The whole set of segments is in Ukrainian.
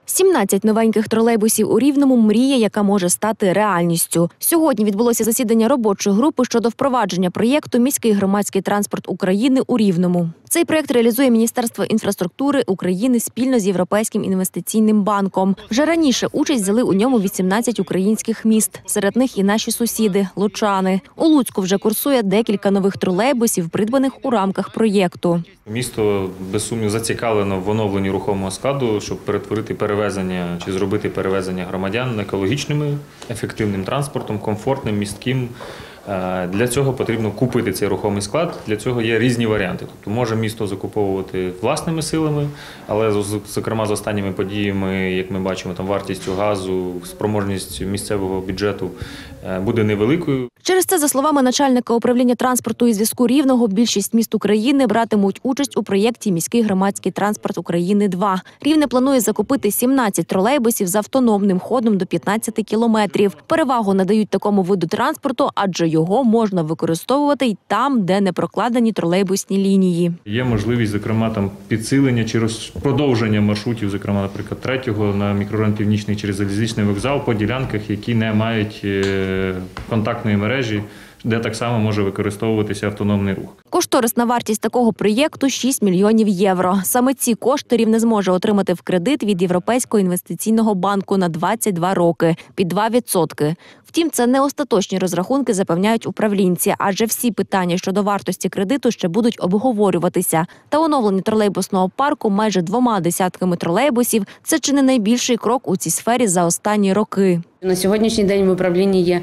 17 новеньких тролейбусів у Рівному – мрія, яка може стати реальністю. Сьогодні відбулося засідання робочої групи щодо впровадження проєкту «Міський громадський транспорт України» у Рівному. Цей проєкт реалізує Міністерство інфраструктури України спільно з Європейським інвестиційним банком. Вже раніше участь взяли у ньому 18 українських міст. Серед них і наші сусіди – лучани. У Луцьку вже курсує декілька нових тролейбусів, придбаних у рамках проєкту. Місто, без сумніву, зацікавлено в оновленні рухомого складу, щоб перетворити перевезення чи зробити перевезення громадян екологічними, ефективним транспортом, комфортним, містким. Для цього потрібно купити цей рухомий склад, для цього є різні варіанти. Тобто може місто закуповувати власними силами, але, зокрема, з останніми подіями, як ми бачимо, там вартістю газу, спроможність місцевого бюджету буде невеликою. Через це, за словами начальника управління транспорту і зв'язку Рівного, більшість міст України братимуть участь у проєкті «Міський громадський транспорт України-2». Рівне планує закупити 17 тролейбусів з автономним ходом до 15 кілометрів. Перевагу надають такому виду транспорту, адже його можна використовувати й там, де не прокладені тролейбусні лінії. Є можливість, зокрема, там підсилення чи продовження маршрутів, зокрема, наприклад, 3-го на мікрорайон Північний через залізничний вокзал по ділянках, які не мають контактної мережі, де так само може використовуватися автономний рух. Кошторисна вартість такого проєкту – 6 мільйонів євро. Саме ці кошти Рівне зможе отримати в кредит від Європейського інвестиційного банку на 22 роки під 2%. Втім, це не остаточні розрахунки, запевняють управлінці, адже всі питання щодо вартості кредиту ще будуть обговорюватися. Та оновлення тролейбусного парку майже 2 десятками тролейбусів – це чи не найбільший крок у цій сфері за останні роки. На сьогоднішній день в управлінні є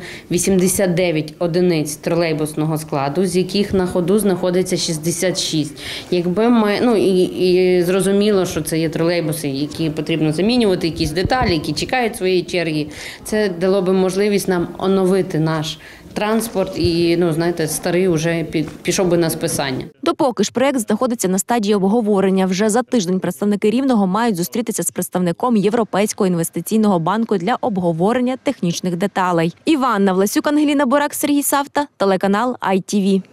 89 одиниць тролейбусного складу, з яких на ходу знаходиться 66. Якби ми, і зрозуміло, що це є тролейбуси, які потрібно замінювати, якісь деталі, які чекають своєї черги. Це дало би можливість нам оновити наш транспорт і, старий вже пішов би на списання. Допоки ж проєкт знаходиться на стадії обговорення, вже за тиждень представники Рівного мають зустрітися з представником Європейського інвестиційного банку для обговорення технічних деталей. Іванна Власюк, Ангеліна Борак, Сергій Савта, телеканал ITV.